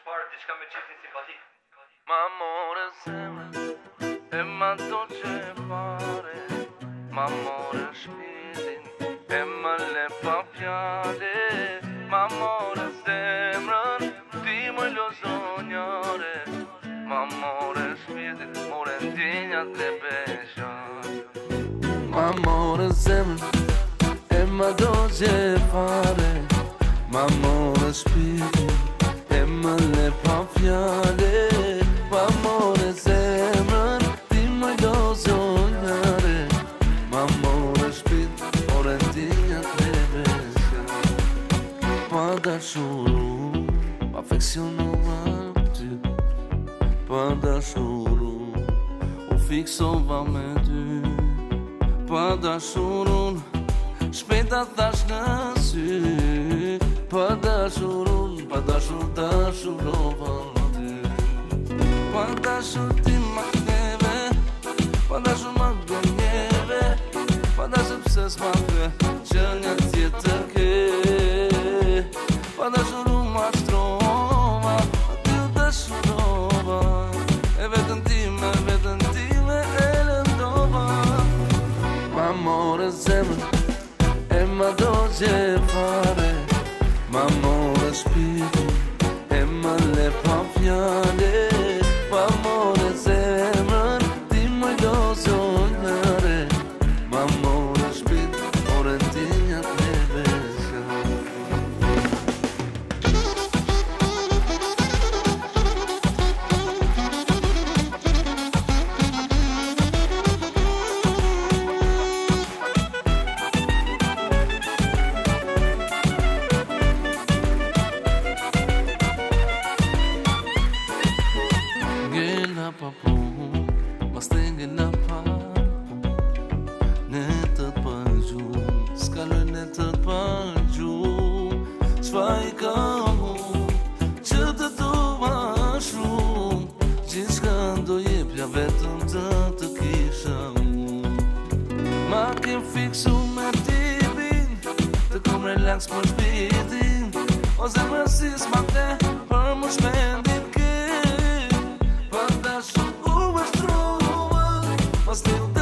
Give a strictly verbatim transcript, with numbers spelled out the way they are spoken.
parë diçka me çiftin simpatik. Ma more zemrën e ma do që pare, ma more shpirtin e ma le pa fjale, ma more zemrën ti më lozonjare, ma more shpirtin more ndjenjat e beshan. Ma more zemrën e ma do që pare, ma more shpirtin e ma le pa fjale, ma more zemrën ti më lozonjare, ma more shpirtin more ndjenjat e beshan. Pa dashuru, pa afeksionova ty, pa dashuru, u fiksova me ty, pa dashurun, shpejta thash në sy, pa dashurun, pa dashur dashurova ty, pa dashur ti ma kneve, pa dashur ma gënjeve, pa dashur pse s'ma the që një tjetër ke, pa dashur u ma shtrova, aty u dashurova, e vetën time, vetën time e lëndova. Ma more zemrën e ma do që fare, ma more shpirtin e ma le pa fjale, ma more zemrën ti më lozonjare, ma more shpirtin more ndjenjat e beshan. Ngella pa punë, mas të ngella pa punë, ne të t'përgju, s'kaloj ne të t'përgju, qfa i ka mu, që të du ma shumë, gjithçka do jepja vetëm të të kisha unë. Ma kem fiksu me tipin, të kom relax për shpirtin, o zemrën si s'ma te, për më shpendin ke, pa dashur u më shtrova, pas të